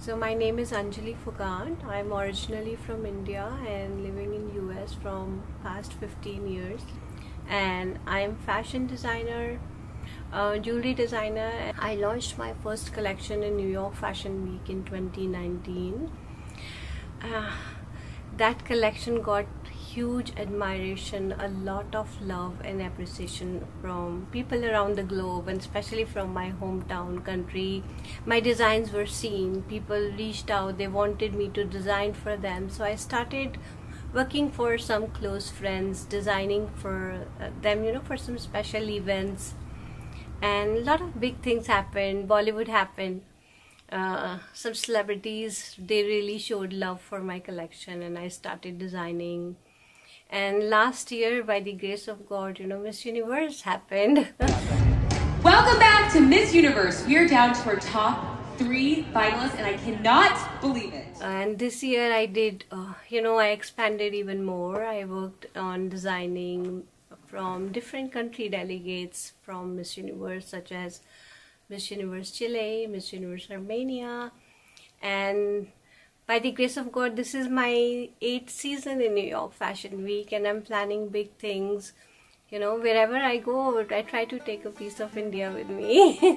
So my name is Anjali Phougat. I'm originally from India and living in US from past 15 years. And I'm fashion designer, jewelry designer. I launched my first collection in New York Fashion Week in 2019. That collection got huge admiration, a lot of love and appreciation from people around the globe, and especially from my hometown country. My designs were seen, people reached out, they wanted me to design for them, so I started working for some close friends, designing for them, for some special events. And a lot of big things happened. Bollywood happened. Some celebrities, they really showed love for my collection, and I started designing. And last year, by the grace of God, Miss Universe happened. Welcome back to Miss Universe. We are down to our top 3 finalists, and I cannot believe it. And this year I did, I expanded even more. I worked on designing from different country delegates from Miss Universe, such as Miss Universe Chile, Miss Universe Armenia, and by the grace of God, this is my 8th season in New York Fashion Week, and I'm planning big things. Wherever I go, I try to take a piece of India with me.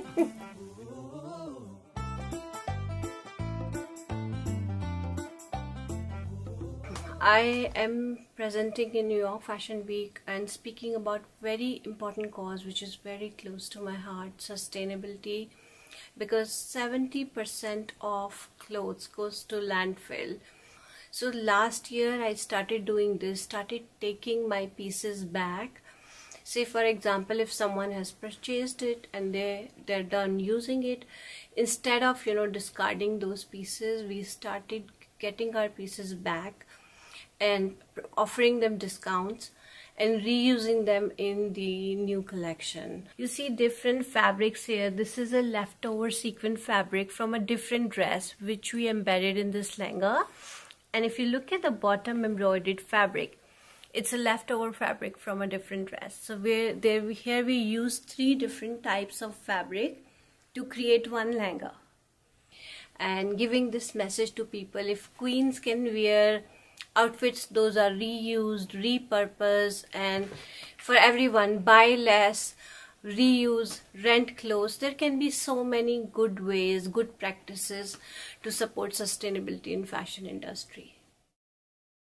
I am presenting in New York Fashion Week and speaking about very important cause which is very close to my heart, sustainability, because 70% of clothes goes to landfill. So last year I started doing this, started taking my pieces back. Say for example, if someone has purchased it and they're done using it, instead of discarding those pieces, we started getting our pieces back and offering them discounts and reusing them in the new collection. You see different fabrics here. This is a leftover sequin fabric from a different dress which we embedded in this lehenga. And if you look at the bottom embroidered fabric, it's a leftover fabric from a different dress. So here we use 3 different types of fabric to create one lehenga. And giving this message to people, if queens can wear outfits, those are reused, repurposed, and for everyone, buy less, reuse, rent clothes. There can be so many good ways, good practices to support sustainability in fashion industry.